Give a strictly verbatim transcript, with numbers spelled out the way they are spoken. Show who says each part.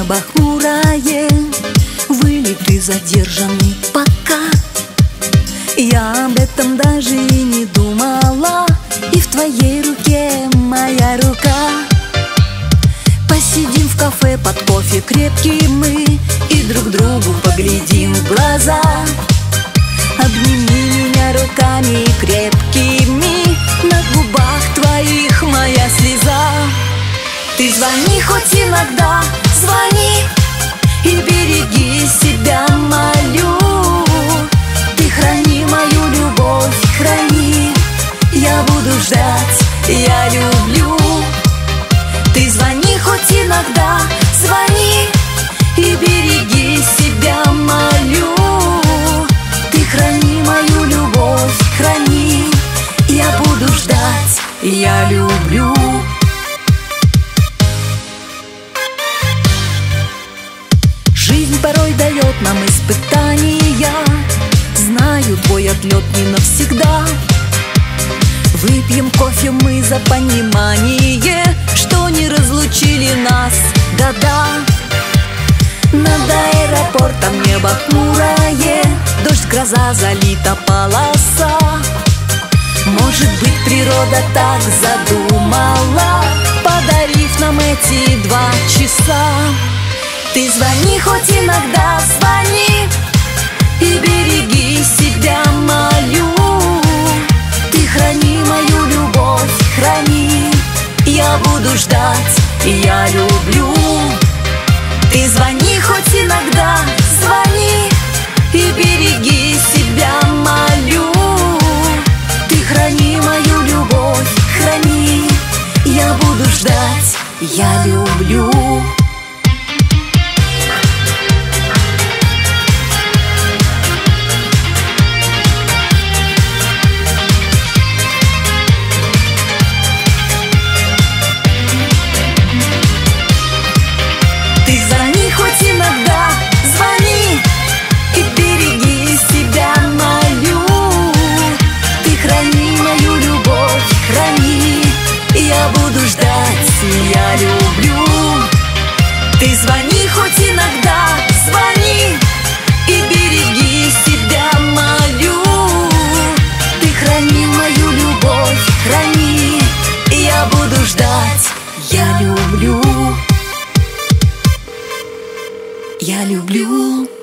Speaker 1: небо хмурое, вылеты задержаны пока. Я об этом даже и не думала, и в твоей руке моя рука. Посидим в кафе под кофе крепкий мы, и друг другу поглядим в глаза. Обними меня руками крепкими, на губах твоих моя слеза. Ты звони хоть иногда, звони, и береги себя, молю. Ты храни мою любовь, храни, я буду ждать, я люблю. Ты звони хоть иногда, звони, и береги себя, молю. Ты храни мою любовь, храни, я буду ждать, я люблю. Жизнь порой дает нам испытания, знаю, твой отлет не навсегда. Выпьем кофе мы за понимание, что не разлучили нас года. Над аэропортом небо хмурое, дождь, гроза, залита полоса. Может быть, природа так задумала, подарив нам эти два часа. Ты звони хоть иногда, звони, и береги себя, молю. Ты храни мою любовь, храни, я буду ждать, я люблю. Ты звони хоть иногда, звони, и береги себя, молю. Ты храни мою любовь, храни, я буду ждать, я люблю. Ты звони хоть иногда, звони, и береги себя, молю. Ты храни мою любовь, храни, я буду ждать, я люблю. Ты звони хоть иногда, звони, и береги себя, молю. Ты храни мою любовь, храни, я буду ждать, я люблю. Я люблю.